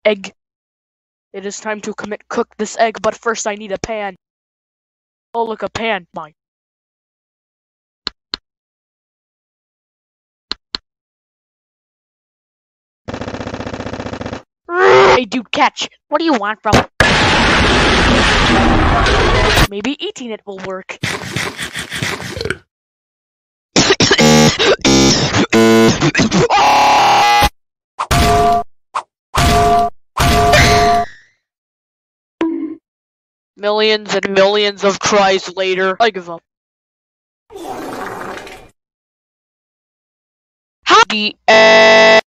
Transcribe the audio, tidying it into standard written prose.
egg. It is time to cook this egg, but first I need a pan. Oh, look, a pan. Mine. Hey, dude, catch. What do you want from it? Maybe eating it will work. Millions and millions of tries later, I give up. The